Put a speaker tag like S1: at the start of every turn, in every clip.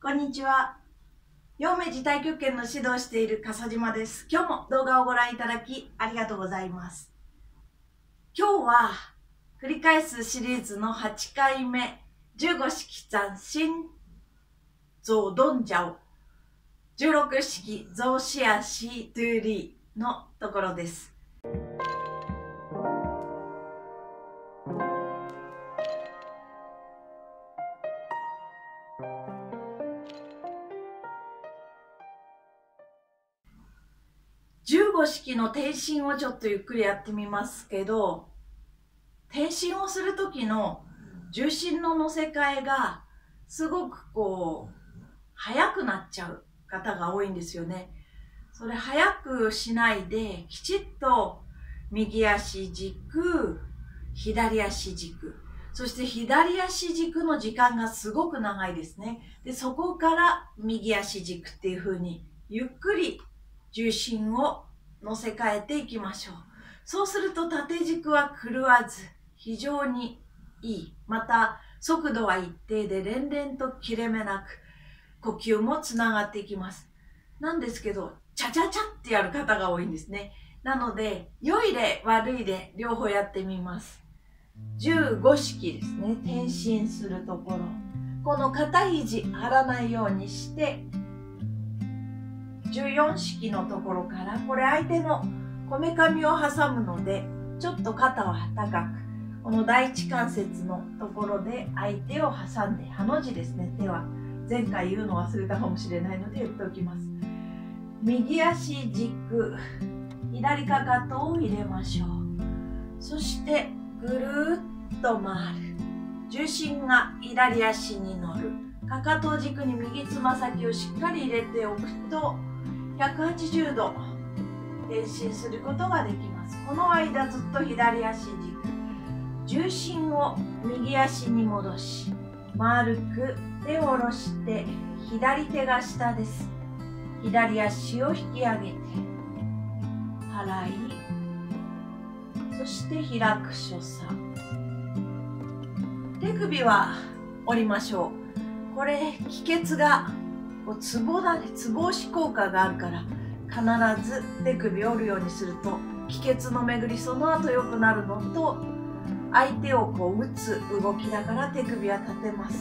S1: こんにちは。陽明自太極拳の指導をしている笠島です。今日も動画をご覧いただきありがとうございます。今日は繰り返すシリーズの8回目、15式斬新増ドンジャオ、16式増シアシートゥーリーのところです。15式の転身をちょっとゆっくりやってみますけど、転身をする時の重心の乗せ替えがすごく速くなっちゃう方が多いんですよね。それ速くしないできちっと右足軸、左足軸、そして左足軸の時間がすごく長いですね。で、そこから右足軸っていう風にゆっくり重心を乗せ替えていきましょう。そうすると縦軸は狂わず非常にいい。また速度は一定で連々と切れ目なく呼吸もつながっていきます。なんですけど、チャチャチャってやる方が多いんですね。なので、良い例、悪い例、両方やってみます。15式ですね。転身するところ。この肩肘張らないようにして、14式のところから、これ相手のこめかみを挟むので、ちょっと肩は高く、この第一関節のところで相手を挟んで、ハの字ですね。手は前回言うの忘れたかもしれないので言っておきます。右足軸、左かかとを入れましょう。そしてぐるっと回る。重心が左足に乗る。かかと軸に右つま先をしっかり入れておくと180度転身することができます。この間ずっと左足軸、重心を右足に戻し、丸く手を下ろして左手が下です。左足を引き上げて払い、そして開く所作。手首は折りましょう。これ気血がツボだね、ツボ押し効果があるから必ず手首折るようにすると気血の巡りその後良くなるのと、相手を打つ動きだから手首は立てます。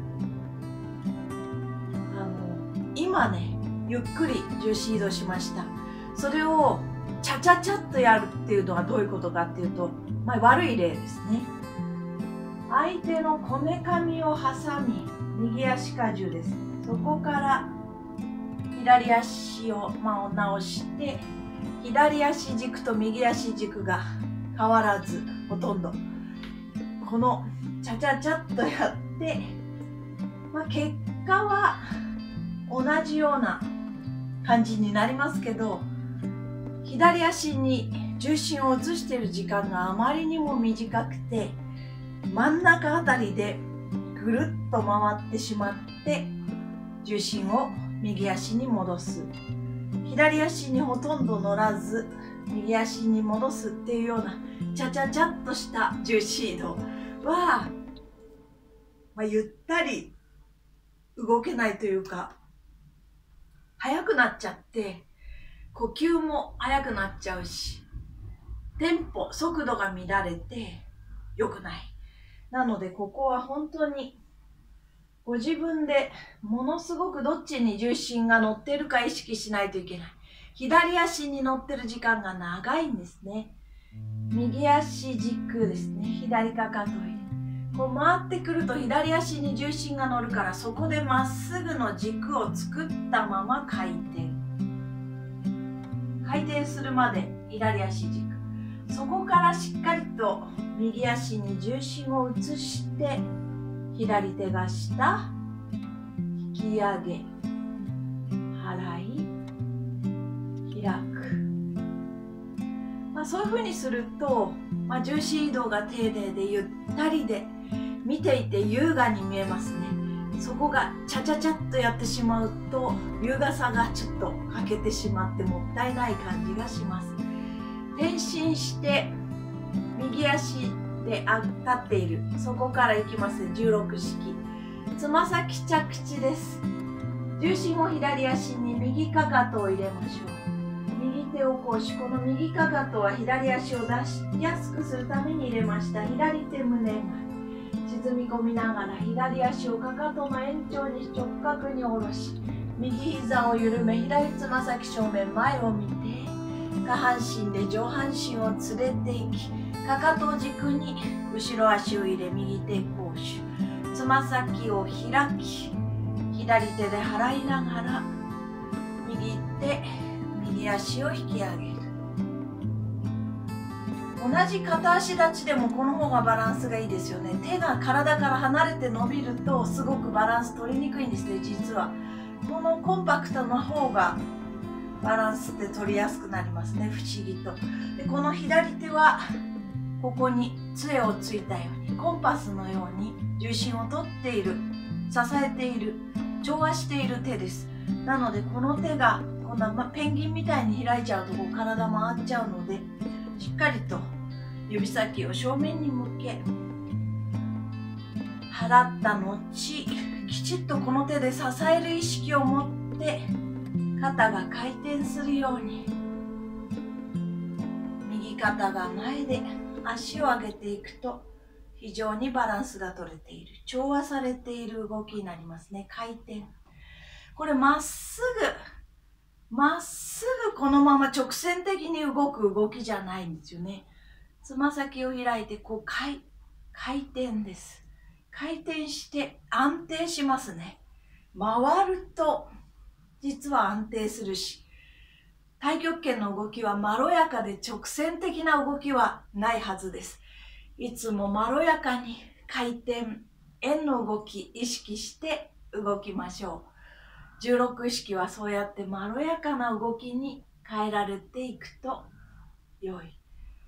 S1: 今ね、ゆっくり重心移動しました。それをチャチャチャっとやるっていうのはどういうことかっていうと、悪い例ですね。相手のこめかみを挟み、右足荷重です。そこから左足を直して、左足軸と右足軸が変わらず、ほとんどこのチャチャチャっとやって、結果は同じような感じになりますけど、左足に重心を移している時間があまりにも短くて、真ん中あたりでぐるっと回ってしまって重心を右足に戻す。左足にほとんど乗らず右足に戻すっていうようなチャチャチャっとした重心移動は、ゆったり動けないというか、速くなっちゃって呼吸も速くなっちゃうし、テンポ速度が乱れて良くない。なのでここは本当にご自分でものすごくどっちに重心が乗ってるか意識しないといけない。左足に乗ってる時間が長いんですね。右足軸ですね。左かかとを入れて、回ってくると左足に重心が乗るから、そこでまっすぐの軸を作ったまま回転。回転するまで左足軸。そこからしっかりと右足に重心を移して、左手が下、引き上げ、払い、開く。そういう風にすると、重心移動が丁寧でゆったりで、見ていて優雅に見えますね。そこがチャチャチャっとやってしまうと、優雅さがちょっと欠けてしまってもったいない感じがします。転身して右足で立っている、そこからいきますね。16式つま先着地です。重心を左足に、右かかとを入れましょう。右手をこし、この右かかとは左足を出しやすくするために入れました。左手胸前、沈み込みながら左足をかかとの延長に直角に下ろし、右膝を緩め、左つま先正面前を見て、下半身で上半身を連れていき、かかと軸に後ろ足を入れ、右手攻守、つま先を開き、左手で払いながら右手右足を引き上げる。同じ片足立ちでもこの方がバランスがいいですよね。手が体から離れて伸びるとすごくバランス取りにくいんですね。実はこのコンパクトな方がバランスって取りやすくなりますね、不思議と。でこの左手はここに杖をついたように、コンパスのように重心を取っている、支えている、調和している手です。なのでこの手がこんなペンギンみたいに開いちゃうとこう体回っちゃうので、しっかりと指先を正面に向け、払った後きちっとこの手で支える意識を持って肩が回転するように、右肩が前で足を上げていくと非常にバランスが取れている、調和されている動きになりますね。回転、これまっすぐこのまま直線的に動く動きじゃないんですよね。つま先を開いてこう回転です。回転して安定しますね。回ると実は安定するし、太極拳の動きはまろやかで直線的な動きはないはずです。いつもまろやかに回転、円の動き意識して動きましょう。16式はそうやってまろやかな動きに変えられていくと良い。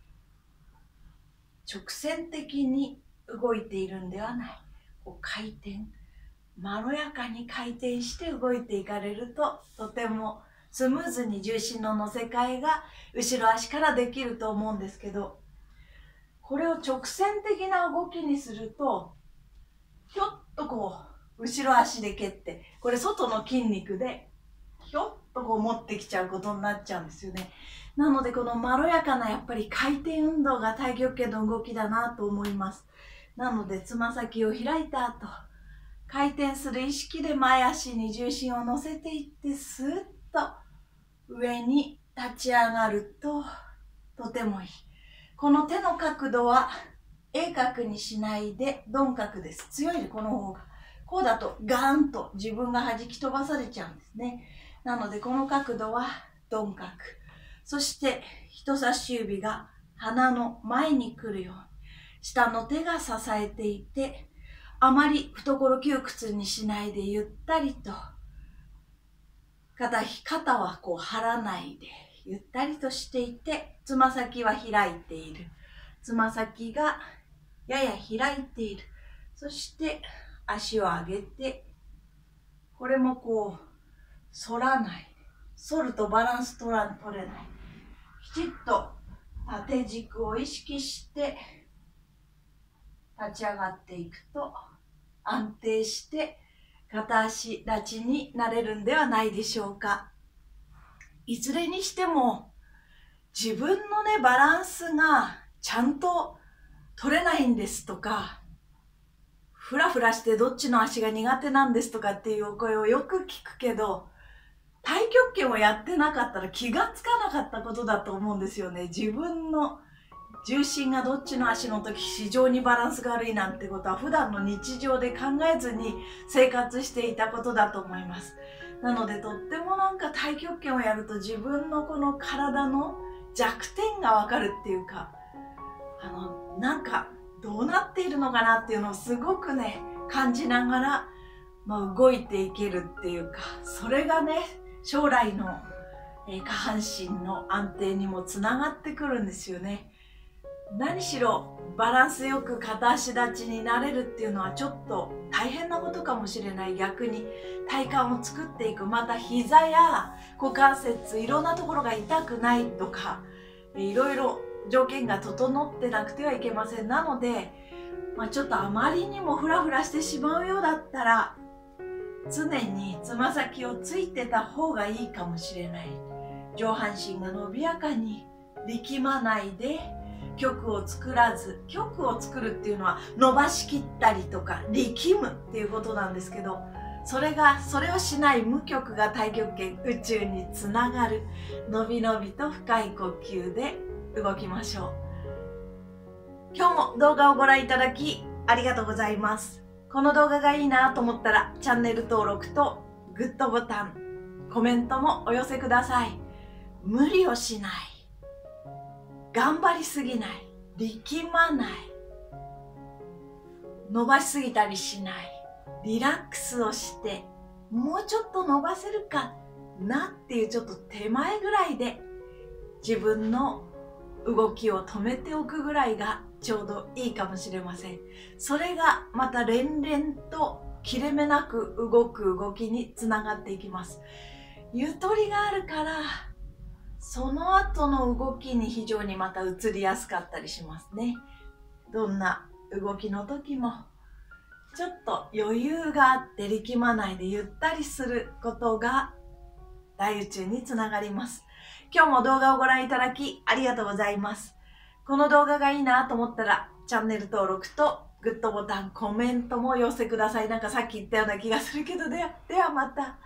S1: 直線的に動いているんではない。こう回転、まろやかに回転して動いていかれると、とてもスムーズに重心の乗せ替えが後ろ足からできると思うんですけど、これを直線的な動きにすると、ひょっとこう後ろ足で蹴って、これ外の筋肉でひょっとこう持ってきちゃうことになっちゃうんですよね。なのでこのまろやかなやっぱり回転運動が太極拳の動きだなと思います。なのでつま先を開いた後、回転する意識で前足に重心を乗せていって、スーッと上に立ち上がるととてもいい。この手の角度は鋭角にしないで鈍角です。強いこの方が。こうだとガーンと自分が弾き飛ばされちゃうんですね。なのでこの角度は鈍角。そして人差し指が鼻の前に来るように、下の手が支えていて、あまり懐窮屈にしないでゆったりと、肩はこう張らないでゆったりとしていて、つま先は開いている。つま先がやや開いている。そして足を上げて、これもこう反らない。反るとバランス取れない。きちっと縦軸を意識して立ち上がっていくと安定して片足立ちになれるんではないでしょうか。いずれにしても自分のね、バランスがちゃんと取れないんですとか、フラフラしてどっちの足が苦手なんですとかっていうお声をよく聞くけど、太極拳をやってなかったら気がつかなかったことだと思うんですよね。自分の重心がどっちの足の時非常にバランスが悪いなんてことは普段の日常で考えずに生活していたことだと思います。なのでとってもなんか太極拳をやると自分のこの体の弱点がわかるっていうか、なんかどうなっているのかなっていうのをすごくね感じながら、動いていけるっていうか、それがね将来の下半身の安定にもつながってくるんですよね。何しろバランスよく片足立ちになれるっていうのはちょっと大変なことかもしれない。逆に体幹を作っていく、また膝や股関節いろんなところが痛くないとか、いろいろ条件が整ってなくてはいけません。なのでちょっとあまりにもフラフラしてしまうようだったら、常につま先をついてた方がいいかもしれない。上半身が伸びやかに力まないで曲を作らず、曲を作るっていうのは伸ばしきったりとか力むっていうことなんですけど、それをしない無曲が太極拳宇宙につながる。のびのびと深い呼吸で動きましょう。今日も動画をご覧いただきありがとうございます。この動画がいいなと思ったらチャンネル登録とグッドボタン、コメントもお寄せください。無理をしない、頑張りすぎない、力まない、伸ばしすぎたりしない、リラックスをしてもうちょっと伸ばせるかなっていうちょっと手前ぐらいで自分の動きを止めておくぐらいがちょうどいいかもしれません。それがまた連々と切れ目なく動く動きにつながっていきます。ゆとりがあるからその後の動きに非常にまた移りやすかったりしますね。どんな動きの時もちょっと余裕があって力まないでゆったりすることが大宇宙につながります。今日も動画をご覧いただきありがとうございます。この動画がいいなと思ったらチャンネル登録とグッドボタン、コメントもお寄せください。なんかさっき言ったような気がするけど、ではまた。